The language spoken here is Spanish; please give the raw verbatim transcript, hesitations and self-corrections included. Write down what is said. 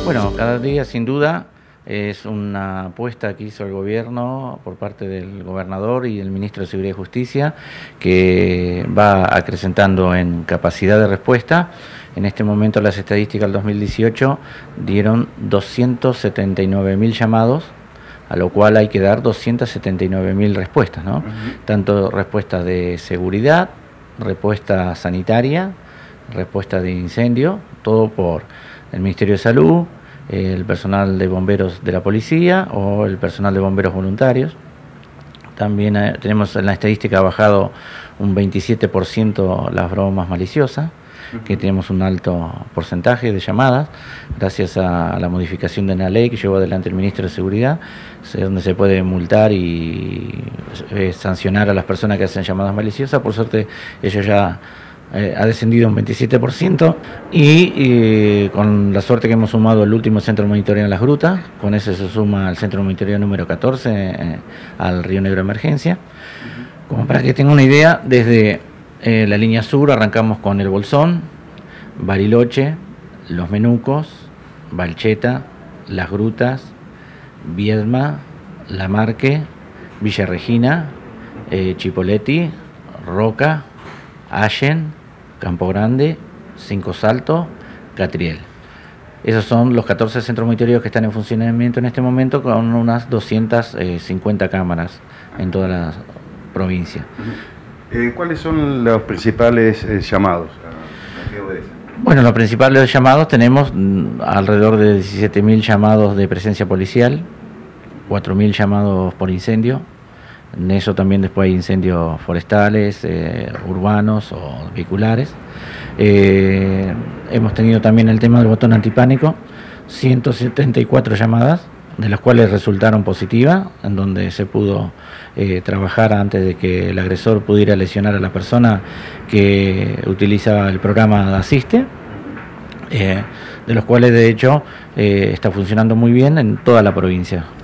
Bueno, cada día sin duda es una apuesta que hizo el gobierno por parte del gobernador y el ministro de Seguridad y Justicia, que va acrecentando en capacidad de respuesta. En este momento las estadísticas del dos mil dieciocho dieron doscientos setenta y nueve mil llamados, a lo cual hay que dar doscientas setenta y nueve mil respuestas, ¿no? Uh-huh. Tanto respuestas de seguridad, respuesta sanitaria, respuesta de incendio, todo por el Ministerio de Salud, el personal de bomberos de la policía o el personal de bomberos voluntarios. También eh, tenemos en la estadística ha bajado un veintisiete por ciento las bromas maliciosas, uh-huh. que tenemos un alto porcentaje de llamadas, gracias a la modificación de una ley que llevó adelante el Ministro de Seguridad, donde se puede multar y eh, sancionar a las personas que hacen llamadas maliciosas. Por suerte ellos ya Eh, ha descendido un veintisiete por ciento y, y con la suerte que hemos sumado el último centro de monitoreo en Las Grutas, con ese se suma el centro de monitoreo número catorce eh, al Río Negro Emergencia. Como para que tengan una idea, desde eh, la línea sur arrancamos con El Bolsón, Bariloche, Los Menucos, Balcheta, Las Grutas, Viedma, La Marque, Villa Regina, eh, Chipoleti, Roca, Allen, Campo Grande, Cinco Saltos, Catriel. Esos son los catorce centros monitoreos que están en funcionamiento en este momento, con unas doscientas cincuenta cámaras en toda la provincia. Eh, ¿Cuáles son los principales eh, llamados? ¿A qué obedecen? Bueno, los principales llamados tenemos mm, alrededor de diecisiete mil llamados de presencia policial, cuatro mil llamados por incendio. En eso también después hay incendios forestales, eh, urbanos o vehiculares. Eh, hemos tenido también el tema del botón antipánico, ciento setenta y cuatro llamadas, de las cuales resultaron positivas, en donde se pudo eh, trabajar antes de que el agresor pudiera lesionar a la persona que utiliza el programa de Asiste, eh, de los cuales de hecho eh, está funcionando muy bien en toda la provincia.